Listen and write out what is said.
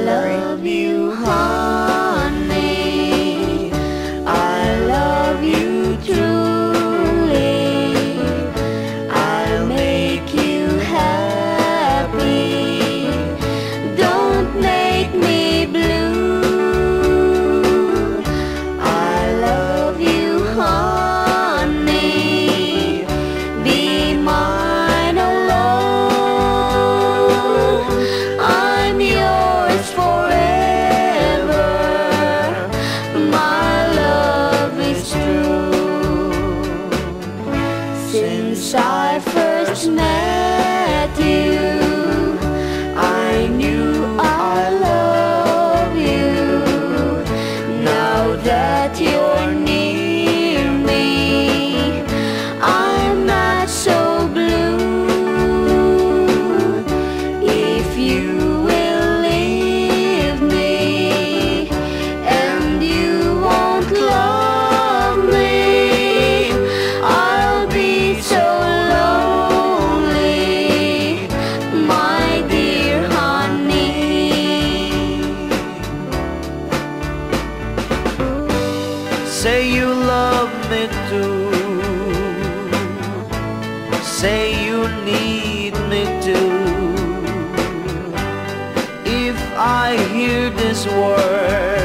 love you, honey. I love you truly. I'll make you happy. Don't make me blue. I love you, honey. Be mine alone. I'm yours forever. My love is true. Since I first met you, I knew I love you. Now that you're near me, I'm not so blue. If you will leave me and you won't love me, I'll be so lonely, my dear honey. Say you love me too. Say you need me too. If I hear this word,